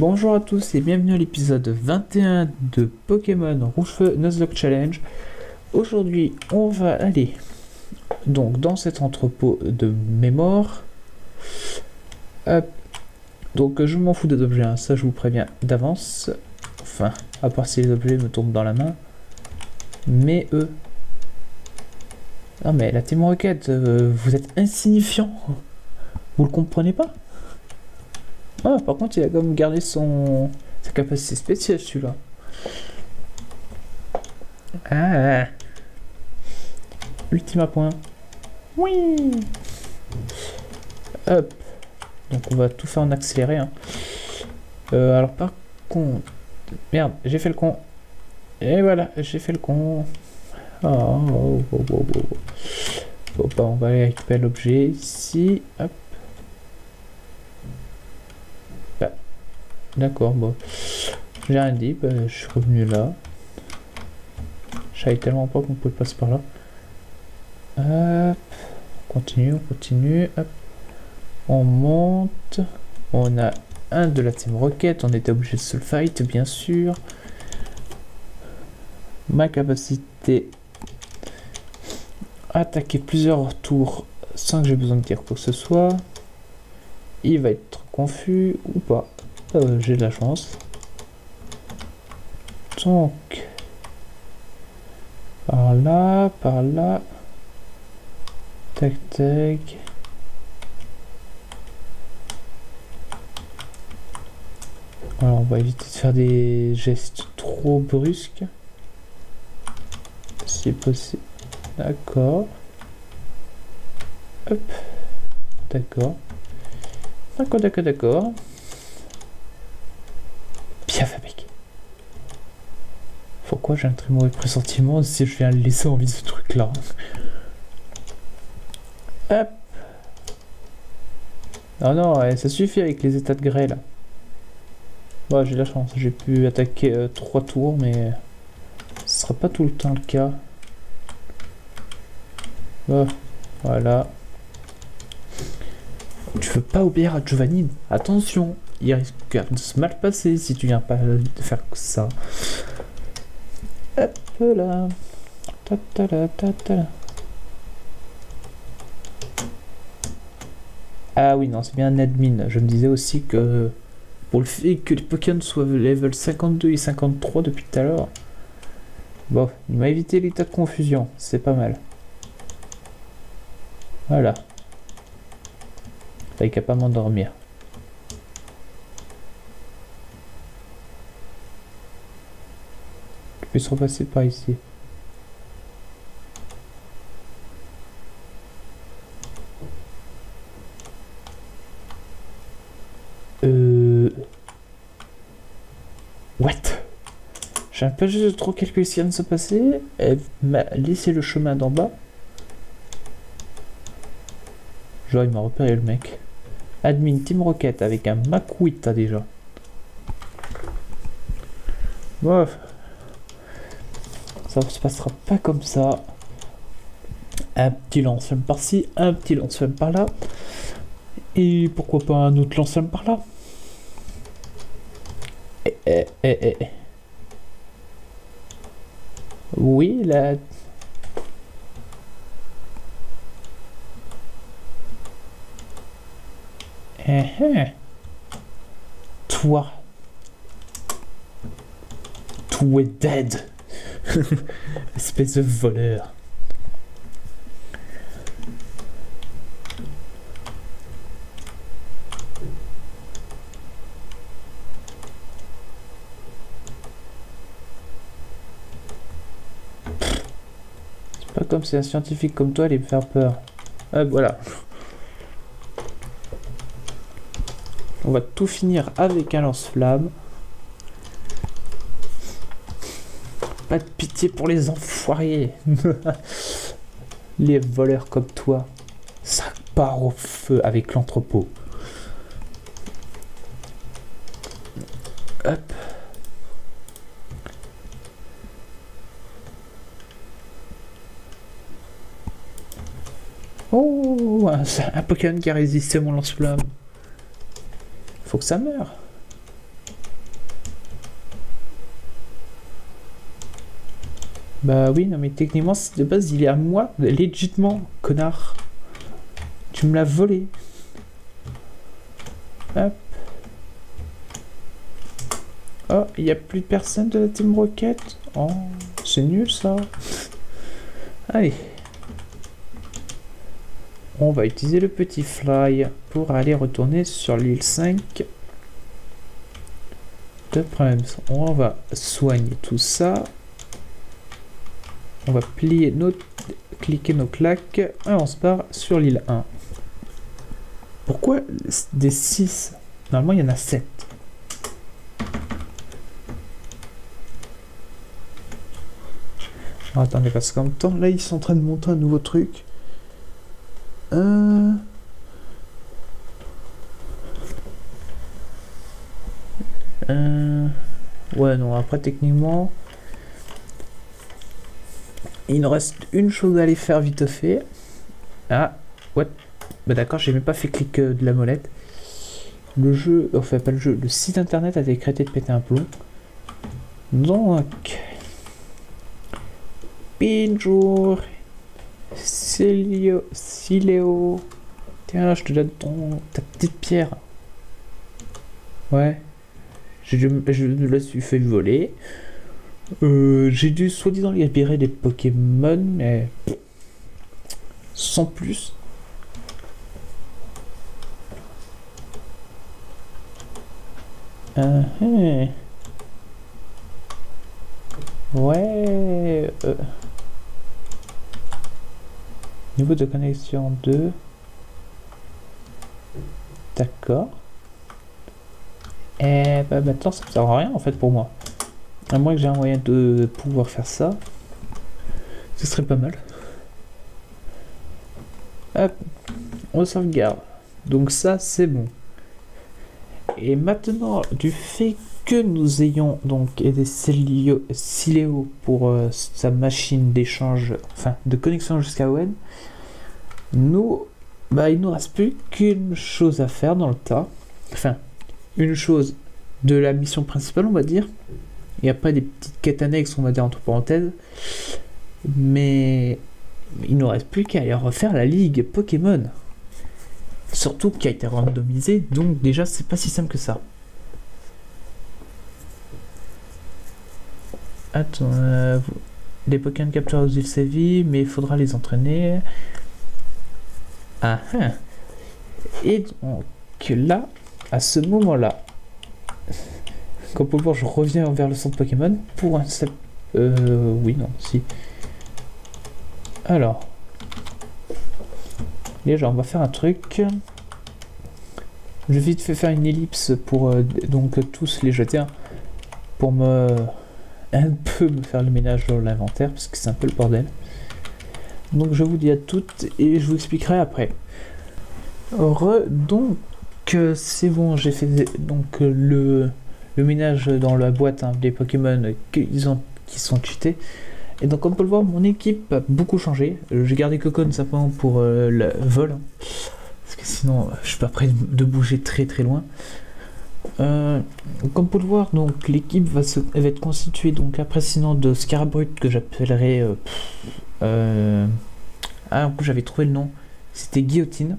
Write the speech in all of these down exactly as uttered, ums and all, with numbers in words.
Bonjour à tous et bienvenue à l'épisode vingt et un de Pokémon Rouge-Feu Nuzlocke Challenge. Aujourd'hui, on va aller donc dans cet entrepôt de mémoire. Hop. Donc je m'en fous des objets, hein. Ça je vous préviens d'avance. Enfin, à part si les objets me tombent dans la main. Mais eux... Non mais la Team Rocket, euh, vous êtes insignifiant. Vous le comprenez pas? Ah, par contre, il a quand même gardé son... sa capacité spéciale, celui-là. Ah. Ultima point. Oui. Hop. Donc, on va tout faire en accéléré. Hein. Euh, alors, par contre... Merde, j'ai fait le con. Et voilà, j'ai fait le con. Oh, oh, oh, oh, oh, oh. Bon, bah, on va aller récupérer l'objet ici. Hop. D'accord, bon. J'ai rien dit, bah, je suis revenu là. Je savais tellement pas qu'on pouvait passer par là. Hop. On continue, on continue. Hop. On monte. On a un de la Team Rocket. On était obligé de se le fight, bien sûr. Ma capacité. Attaquer plusieurs tours sans que j'ai besoin de dire quoi que ce soit. Il va être confus ou pas. Euh, j'ai de la chance. Donc, par là, par là. Tac, tac. Alors, on va éviter de faire des gestes trop brusques. Si possible. D'accord. Hop. D'accord. D'accord, d'accord, d'accord. Bien fait, mec. Pourquoi j'ai un très mauvais pressentiment si je viens le laisser en vie ce truc là? Hop. Non, non, ouais, ça suffit avec les états de grès là. Bon, j'ai de la chance, j'ai pu attaquer euh, trois tours, mais ce sera pas tout le temps le cas. Bon, voilà. Tu veux pas obéir à Giovanni? Attention, il risque de se mal passer si tu viens pas de faire ça. Hop là. Ta ta ta ta ta. Ah oui, non, c'est bien un admin. Je me disais aussi que pour le fait que les Pokémon soient level cinquante-deux et cinquante-trois depuis tout à l'heure. Bon, il m'a évité l'état de confusion. C'est pas mal. Voilà. T'as qu'à pas m'endormir. Je peux se repasser par ici. Euh... What? J'ai un peu juste trop calculé ce qui vient de se passer. Elle m'a laissé le chemin d'en bas. Genre il m'a repéré le mec. Admin Team Rocket avec un Makuita déjà. Bon. Ça ne se passera pas comme ça. Un petit lance-flamme par-ci, un petit lance-flamme par-là. Et pourquoi pas un autre lance-flamme par-là. Eh, eh, eh, eh. Oui, là... Eh, eh. Toi. Tout est dead. Espèce de voleur. C'est pas comme si un scientifique comme toi allait me faire peur. Ah, voilà. On va tout finir avec un lance-flamme. Pas de pitié pour les enfoirés. Les voleurs comme toi. Ça part au feu avec l'entrepôt. Hop. Oh, un, un Pokémon qui a résisté à mon lance-flamme. Faut que ça meure. Bah oui, non mais techniquement, de base, il est à moi, légitimement, connard. Tu me l'as volé. Hop. Oh, il n'y a plus personne de la Team Rocket. Oh, c'est nul ça. Allez. On va utiliser le petit fly pour aller retourner sur l'île cinq de Primes. On va soigner tout ça. On va plier nos... cliquer nos claques. Et on se barre sur l'île un. Pourquoi des six? Normalement, il y en a sept. Oh, attendez, parce qu'en même temps, là, ils sont en train de monter un nouveau truc. Euh... Euh... Ouais, non, après, techniquement... Il nous reste une chose à aller faire vite fait. Ah, what? Bah d'accord, j'ai même pas fait clic euh, de la molette. Le jeu, enfin pas le jeu, le site internet a décrété de péter un plomb. Donc... Bonjour, Silio, Siléo. Tiens, je te donne ton, ta petite pierre. Ouais. Je, je me la suis fait voler. Euh, j'ai dû soi-disant libérer des Pokémon, mais sans plus. Uh -huh. Ouais. Euh. Niveau de connexion deux. D'accord. Et bah maintenant ça ne sert à rien en fait pour moi. À moins que j'ai un moyen de pouvoir faire ça. Ce serait pas mal. Hop. On sauvegarde. Donc ça c'est bon. Et maintenant, du fait que nous ayons donc aidé Siléo pour euh, sa machine d'échange, enfin de connexion jusqu'à Owen, nous, bah il nous reste plus qu'une chose à faire dans le tas. Enfin, une chose de la mission principale, on va dire. Il n'y a pas des petites quêtes annexes, on va dire entre parenthèses. Mais il nous reste plus qu'à aller refaire la ligue Pokémon. Surtout qui a été randomisé, donc déjà c'est pas si simple que ça. Attends, euh, les Pokémon capturés aux îles Séville, mais il faudra les entraîner. Ah, ah. Et donc là, à ce moment-là, comme pour le voir, je reviens vers le centre Pokémon pour un... Euh, oui, non, si. Alors... Déjà, on va faire un truc. Je vais vite fait faire une ellipse pour euh, donc tous les jeter. Hein, pour me... un peu me faire le ménage dans l'inventaire, parce que c'est un peu le bordel. Donc je vous dis à toutes et je vous expliquerai après. Re, donc euh, c'est bon, j'ai fait donc euh, le, le ménage dans la boîte hein, des Pokémon qu'ils ont, qui sont cheatés. Et donc comme on peut le voir, mon équipe a beaucoup changé. Euh, j'ai gardé Cocon simplement pour euh, le vol. Hein, parce que sinon je suis pas prêt de bouger très très loin. Euh, comme pour le voir, donc l'équipe va, se, va être constituée donc après sinon de Scarabrut que j'appellerai euh, euh, ah en plus j'avais trouvé le nom, c'était Guillotine,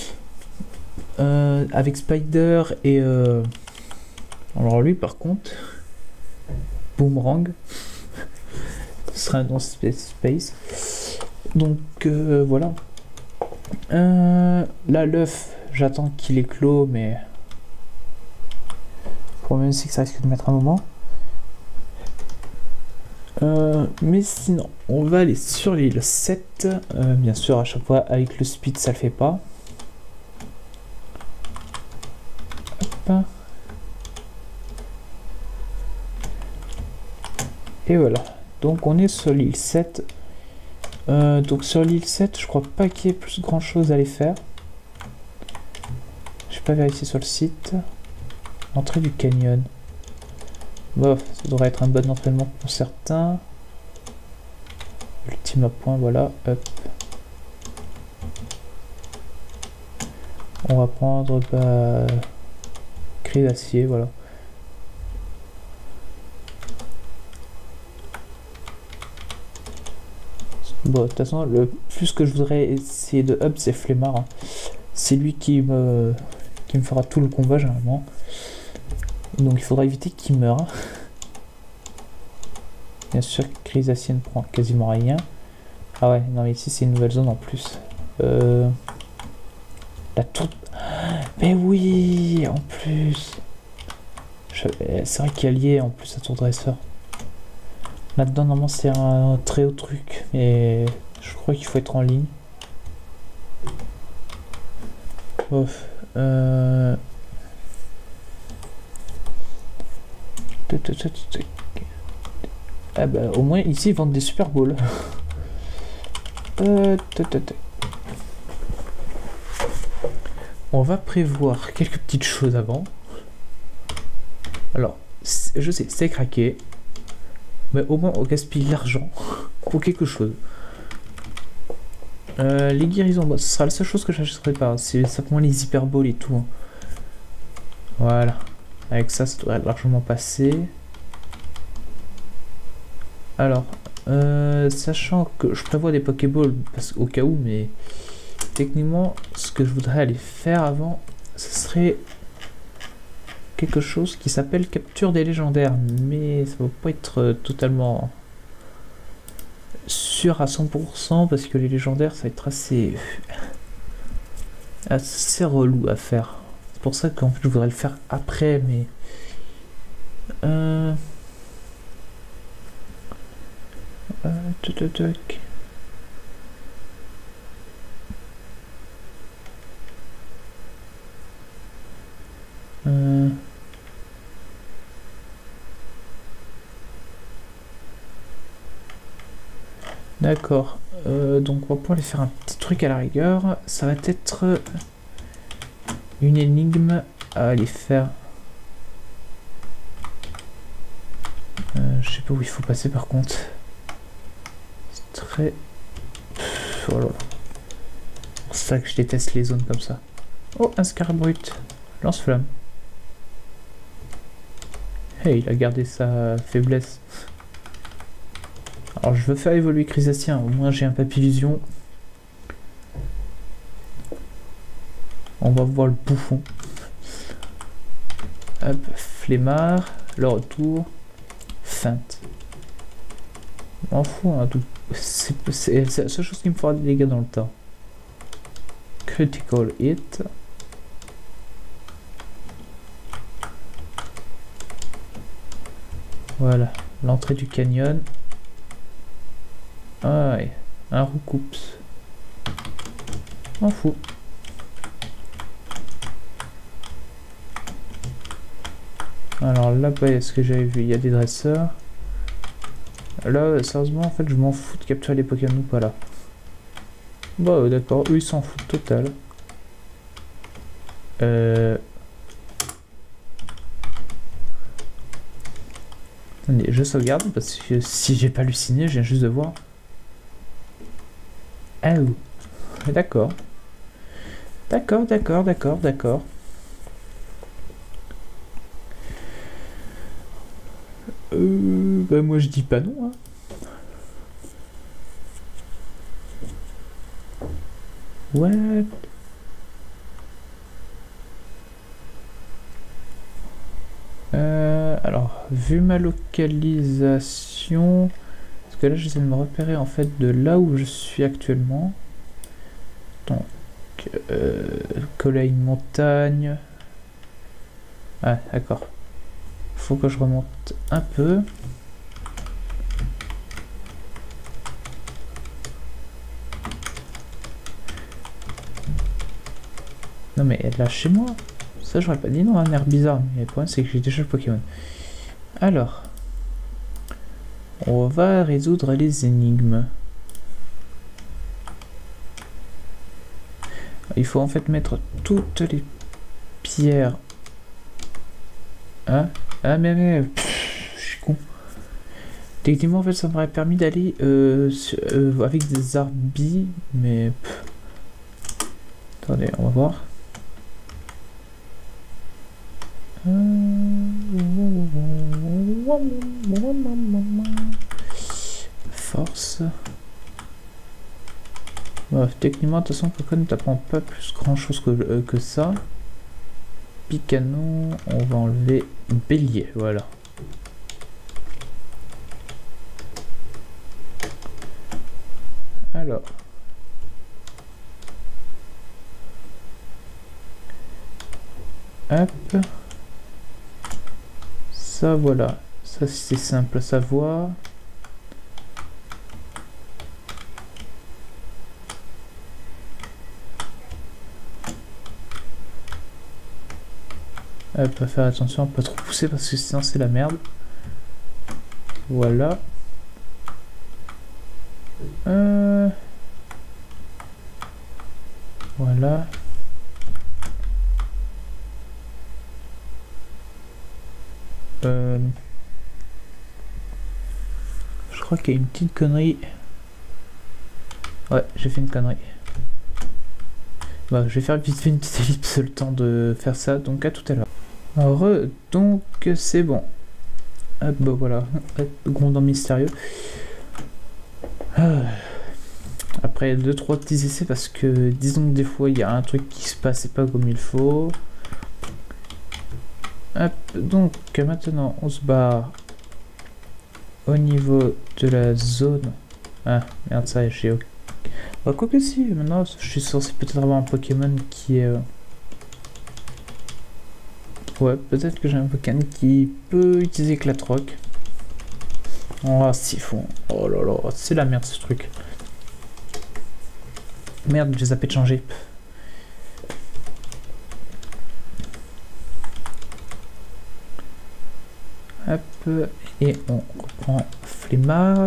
euh, avec Spider et euh, alors lui par contre Boomerang. Ce sera un nom Space Space. Donc euh, voilà. Euh, là l'œuf j'attends qu'il éclot, mais le problème c'est que ça risque de mettre un moment. Euh, mais sinon, on va aller sur l'île sept. Euh, bien sûr, à chaque fois avec le speed, ça le fait pas. Hop. Et voilà. Donc on est sur l'île sept. Euh, donc sur l'île sept, je crois pas qu'il y ait plus grand chose à aller faire. Je vais pas vérifier sur le site. Entrée du canyon. Bon, ça devrait être un bon entraînement pour certains. Ultime à point, voilà. Hop. On va prendre bah, cri d'acier, voilà. Bon, de toute façon, le plus que je voudrais essayer de up, c'est Flemmard. Hein. C'est lui qui me, qui me fera tout le combat, généralement. Donc il faudra éviter qu'il meure. Bien sûr, Chrysacienne prend quasiment rien. Ah ouais, non mais ici c'est une nouvelle zone en plus. Euh... La tour... Mais oui, en plus. Je... C'est vrai qu'il y a lié en plus à tour dresseur. Là-dedans, normalement, c'est un très haut truc. Mais je crois qu'il faut être en ligne. Ouf. Euh... Ah bah, au moins, ici, ils vendent des Super Bowls. euh... On va prévoir quelques petites choses avant. Alors, je sais, c'est craqué. Mais au moins, on gaspille l'argent pour quelque chose. Euh, les guérisons, bah, ce sera la seule chose que j'achèterai pas. C'est simplement les hyperboles et tout. Hein. Voilà. Avec ça, ça devrait largement passer. Alors, euh, sachant que je prévois des Pokéballs au cas où, mais techniquement, ce que je voudrais aller faire avant, ce serait quelque chose qui s'appelle capture des légendaires, mais ça va pas être euh, totalement sûr à cent pour cent parce que les légendaires ça va être assez assez relou à faire. C'est pour ça qu'en fait je voudrais le faire après, mais euh... Euh, tuc, tuc, tuc. Euh... D'accord, euh, donc on va pouvoir aller faire un petit truc à la rigueur. Ça va être une énigme à aller faire. Euh, je sais pas où il faut passer par contre. C'est très... Pff, voilà. C'est pour ça que je déteste les zones comme ça. Oh, un Scarbrut. Lance-flamme. Hey, il a gardé sa faiblesse. Alors je veux faire évoluer Chrysacien, au moins j'ai un Papillusion. On va voir le bouffon. Hop, Flemmard, le retour, feinte. Je m'en fous, hein, tout. C'est la seule chose qui me fera des dégâts dans le temps. Critical hit. Voilà, l'entrée du canyon. Ah ouais, un Roucoups. M'en fous. Alors là-bas, est-ce que j'avais vu? Il y a des dresseurs. Là, sérieusement, en fait, je m'en fous de capturer les Pokémon ou pas là. Bah d'accord, eux ils s'en foutent total. Euh... Attendez, je sauvegarde parce que si j'ai pas halluciné, je viens juste de voir. Ah oui. D'accord. D'accord, d'accord, d'accord, d'accord. Euh, bah moi je dis pas non. Hein. What? Euh, alors, vu ma localisation, parce que là j'essaie de me repérer en fait de là où je suis actuellement. Donc, euh, coller une montagne. Ah, d'accord. Faut que je remonte un peu. Non mais là chez moi. Ça j'aurais pas dit non, un air bizarre. Mais le problème c'est que j'ai déjà le Pokémon. Alors. On va résoudre les énigmes. Il faut en fait mettre toutes les pierres. Hein? Ah mais mais pff, je suis con. Techniquement en fait ça m'aurait permis d'aller euh, euh, avec des arbis, mais pff. Attendez, on va voir. Force. Bah, techniquement, de toute façon, Pokémon ne t'apprend pas plus grand chose que, euh, que ça. Picano, on va enlever Bélier, voilà. Alors. Hop. Ça, voilà. Ça, c'est simple à savoir. Euh, pas faire attention à pas trop pousser parce que sinon c'est la merde. Voilà. Euh... Voilà. Euh... Je crois qu'il y a une petite connerie. Ouais, j'ai fait une connerie. Bah, je vais faire vite fait une petite ellipse le temps de faire ça, donc à tout à l'heure. Alors, donc c'est bon. Hop, bah voilà, grondant mystérieux. Ah. Après deux trois petits essais parce que disons que des fois il y a un truc qui se passe pas comme il faut. Hop, donc maintenant on se barre au niveau de la zone. Ah merde, ça j'ai ok. Bah quoi que si, maintenant je suis censé peut-être avoir un Pokémon qui est... Euh... Ouais, peut-être que j'ai un Pokémon qui peut utiliser Clatorock. Oh, si fond. Oh là là, c'est la merde ce truc. Merde, j'ai zappé de changer. Hop, et on reprend Flemmard.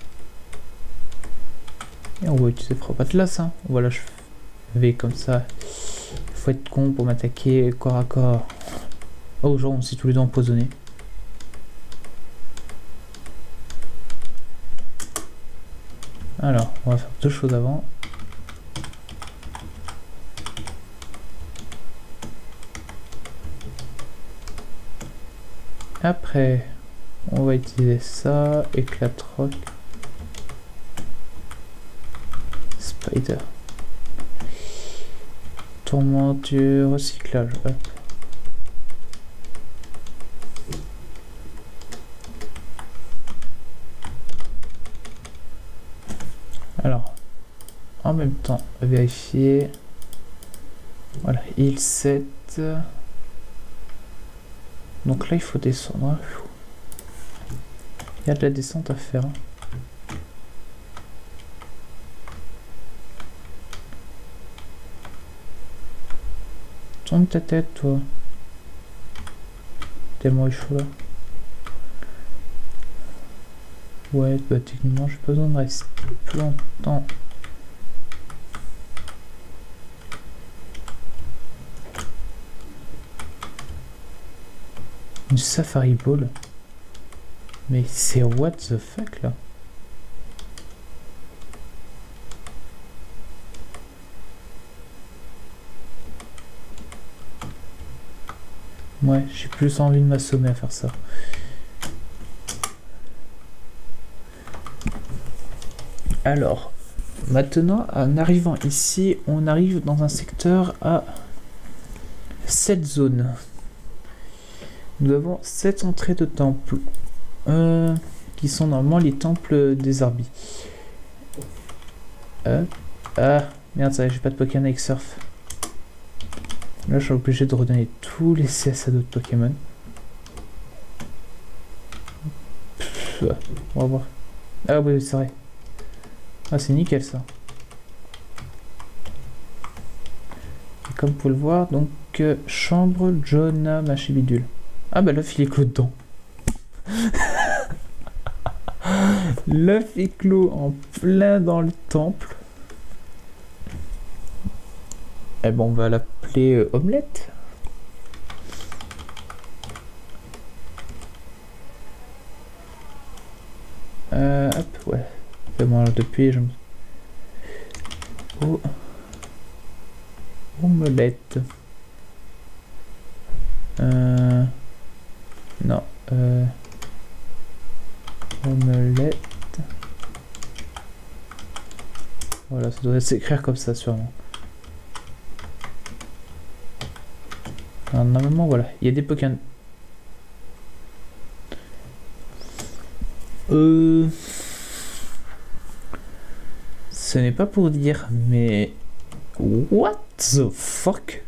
Et on va utiliser Frapatlas. Hein. Voilà, je vais comme ça. Il faut être con pour m'attaquer corps à corps. Oh, genre, on s'est tous les deux empoisonnés. Alors, on va faire deux choses avant. Après, on va utiliser ça, Éclate-Roc, Spider, Tourmenture, recyclage. Hop. Alors, en même temps, vérifier. Voilà, il sept. Donc là, il faut descendre. Il y a de la descente à faire. Tourne ta tête, toi. Tellement il chaud là. Ouais, bah techniquement, j'ai pas besoin de rester plus longtemps. Une Safari Ball. Mais c'est what the fuck là? Ouais, j'ai plus envie de m'assommer à faire ça. Alors, maintenant, en arrivant ici, on arrive dans un secteur à sept zones. Nous avons sept entrées de temples, euh, qui sont normalement les temples des Arbis. Euh, ah, merde, ça, j'ai pas de Pokémon avec Surf. Là, je suis obligé de redonner tous les C S à d'autres Pokémon. Pff, ouais, on va voir. Ah oui, c'est vrai. Ah, c'est nickel ça. Et comme vous pouvez le voir, donc, euh, chambre, Jonah, machin bidule. Ah bah l'œuf il est clos dedans. L'œuf est clos en plein dans le temple. Eh bon, on va l'appeler euh, Omelette. Euh, hop, ouais. C'est bon, alors depuis, je me... Oh. Omelette. Euh... Non. Euh... Omelette. Voilà, ça doit s'écrire comme ça sûrement. Alors, normalement, voilà, il y a des Pokémon. Euh... Ce n'est pas pour dire, mais... What the fuck?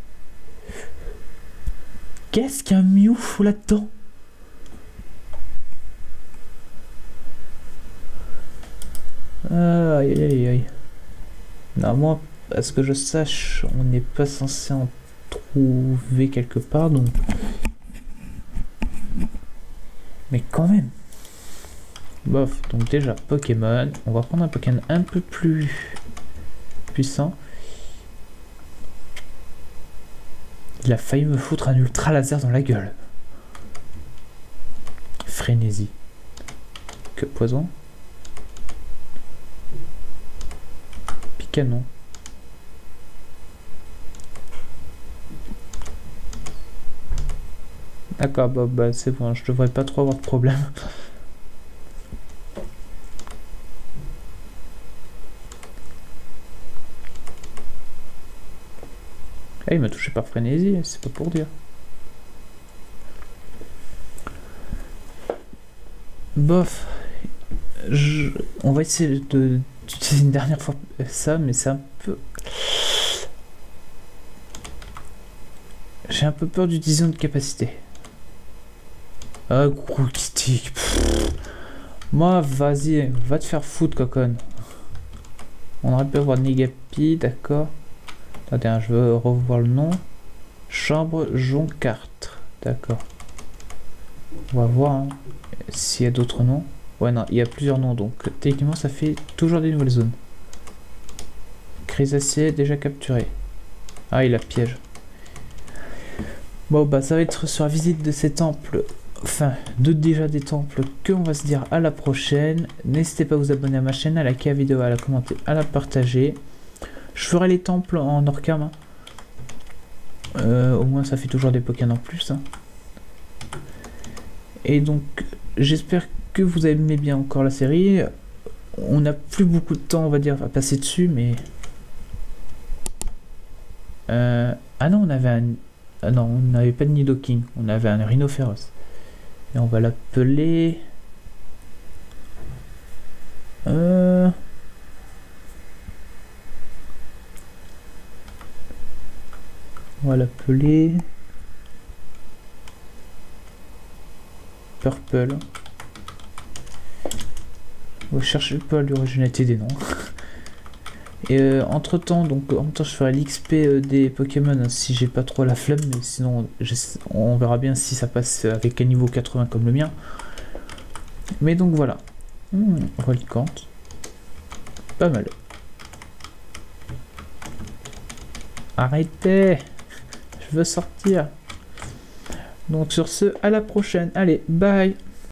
Qu'est-ce qu'un Mew là-dedans? Aïe aïe aïe aïe. Normalement, à ce que je sache, on n'est pas censé en trouver quelque part, donc... Mais quand même. Bof, donc déjà, Pokémon. On va prendre un Pokémon un peu plus puissant. Il a failli me foutre un ultra laser dans la gueule. Frénésie. Que poison. Picanon. D'accord, bah, bah c'est bon, je devrais pas trop avoir de problème. Ah, il m'a touché par frénésie, c'est pas pour dire. Bof. Je... On va essayer de d'utiliser une dernière fois ça, mais c'est un peu... J'ai un peu peur d'utiliser notre capacité. Ah, gros stick. Moi, vas-y, va te faire foutre, coconne. On aurait pu avoir Negapi, d'accord. Attendez, hein, je veux revoir le nom. Chambre Joncarte, d'accord. On va voir hein, s'il y a d'autres noms. Ouais, non, il y a plusieurs noms, donc techniquement, ça fait toujours des nouvelles zones. Chrysacier déjà capturé. Ah, il a piège. Bon, bah, ça va être sur la visite de ces temples. Enfin, de déjà des temples que on va se dire à la prochaine. N'hésitez pas à vous abonner à ma chaîne, à liker la vidéo, à la commenter, à la partager. Je ferai les temples en Orcam. Hein. Euh, au moins ça fait toujours des Pokémon en plus. Hein. Et donc j'espère que vous aimez bien encore la série. On n'a plus beaucoup de temps on va dire à passer dessus mais... Euh... Ah non on avait un... Ah non on n'avait pas de Nidoking. On avait un Rhinophéros. Et on va l'appeler... Euh... On va l'appeler... Purple. On va chercher pas l'originalité des noms. Et euh, entre temps, donc en même temps je ferai l'X P euh, des Pokémon hein, si j'ai pas trop la flemme, mais sinon on verra bien si ça passe avec un niveau quatre-vingts comme le mien. Mais donc voilà. Mmh, Relicante. Pas mal. Arrêtez! Je veux sortir. Donc sur ce, à la prochaine. Allez, bye!